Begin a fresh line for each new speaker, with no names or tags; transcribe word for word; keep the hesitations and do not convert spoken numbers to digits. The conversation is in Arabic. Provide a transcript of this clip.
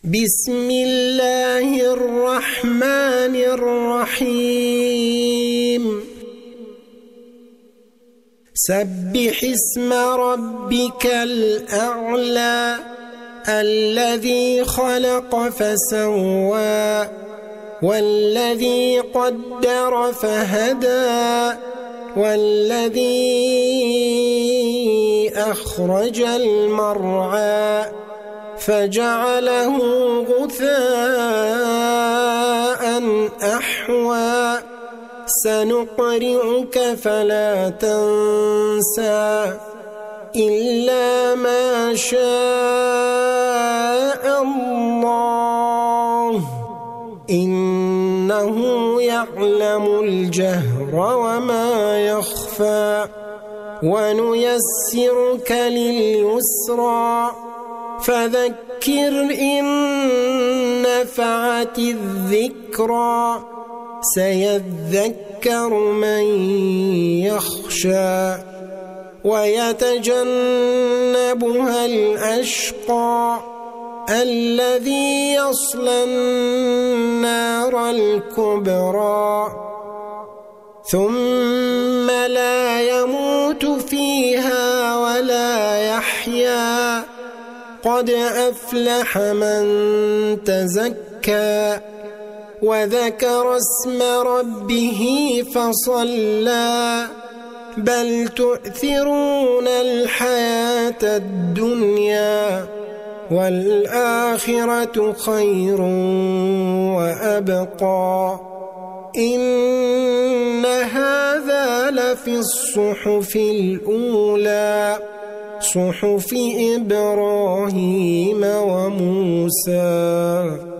بسم الله الرحمن الرحيم سبح اسم ربك الأعلى الذي خلق فسوى والذي قدر فهدى والذي أخرج المرعى فجعله غثاء أحوى سنقرئك فلا تنسى إلا ما شاء الله إنه يعلم الجهر وما يخفى ونيسرك لليسرى فذكر إن نفعت الذكرى سيذكر من يخشى ويتجنبها الأشقى الذي يصلى النار الكبرى ثم لا يموت فيها ولا يحيا قد أفلح من تزكى وذكر اسم ربه فصلى بل تؤثرون الحياة الدنيا والآخرة خير وأبقى إن هذا لفي الصحف الأولى صحف إبراهيم وموسى.